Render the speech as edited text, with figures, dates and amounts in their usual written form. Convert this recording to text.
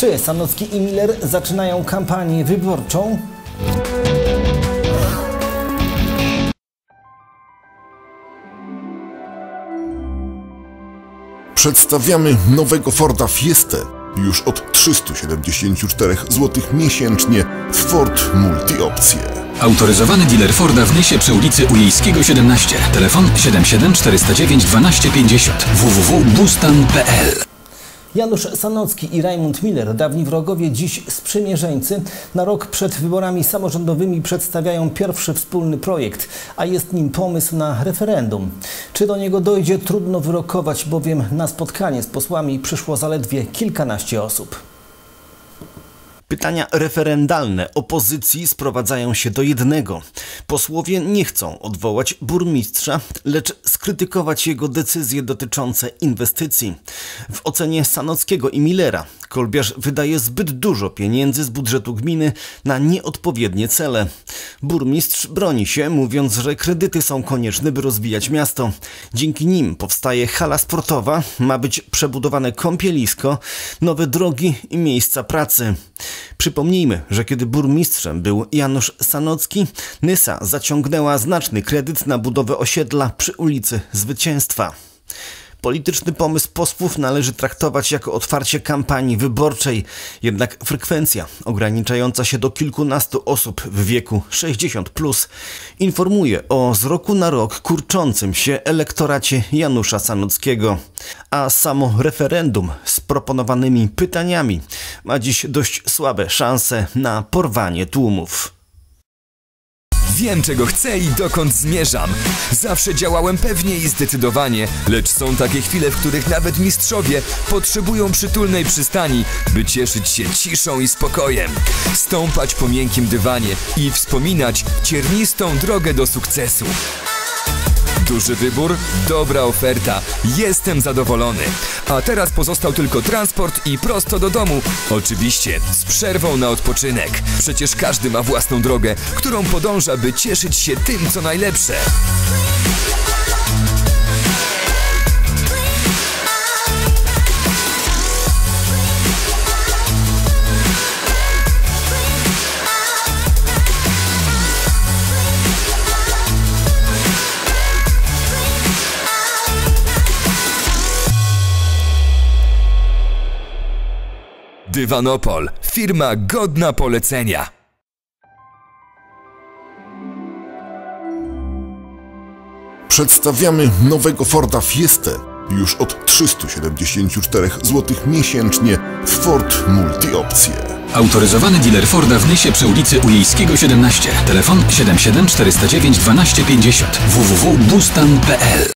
Czy Sanocki i Miller zaczynają kampanię wyborczą? Przedstawiamy nowego Forda Fiestę już od 374 zł miesięcznie w Ford Multi-Opcje. Autoryzowany dealer Forda w Nysie przy ulicy Ujejskiego 17. Telefon 77 409 1250 www.bustan.pl. Janusz Sanocki i Raymond Miller, dawni wrogowie, dziś sprzymierzeńcy, na rok przed wyborami samorządowymi przedstawiają pierwszy wspólny projekt, a jest nim pomysł na referendum. Czy do niego dojdzie, trudno wyrokować, bowiem na spotkanie z posłami przyszło zaledwie kilkanaście osób. Pytania referendalne opozycji sprowadzają się do jednego. Posłowie nie chcą odwołać burmistrza, lecz skrytykować jego decyzje dotyczące inwestycji. W ocenie Sanockiego i Millera Kolbiarz wydaje zbyt dużo pieniędzy z budżetu gminy na nieodpowiednie cele. Burmistrz broni się, mówiąc, że kredyty są konieczne, by rozwijać miasto. Dzięki nim powstaje hala sportowa, ma być przebudowane kąpielisko, nowe drogi i miejsca pracy. Przypomnijmy, że kiedy burmistrzem był Janusz Sanocki, Nysa zaciągnęła znaczny kredyt na budowę osiedla przy ulicy Zwycięstwa. Polityczny pomysł posłów należy traktować jako otwarcie kampanii wyborczej, jednak frekwencja ograniczająca się do kilkunastu osób w wieku 60+ informuje o z roku na rok kurczącym się elektoracie Janusza Sanockiego. A samo referendum z proponowanymi pytaniami ma dziś dość słabe szanse na porwanie tłumów. Wiem, czego chcę i dokąd zmierzam. Zawsze działałem pewnie i zdecydowanie, lecz są takie chwile, w których nawet mistrzowie potrzebują przytulnej przystani, by cieszyć się ciszą i spokojem, stąpać po miękkim dywanie i wspominać ciernistą drogę do sukcesu. Duży wybór, dobra oferta, jestem zadowolony. A teraz pozostał tylko transport i prosto do domu. Oczywiście z przerwą na odpoczynek. Przecież każdy ma własną drogę, którą podąża, by cieszyć się tym, co najlepsze. Dywanopol, firma godna polecenia. Przedstawiamy nowego Forda Fiestę już od 374 zł miesięcznie w Ford Multi-Opcje. Autoryzowany dealer Forda w Nysie przy ulicy Ujejskiego 17. Telefon 77 409 1250 www.bustan.pl.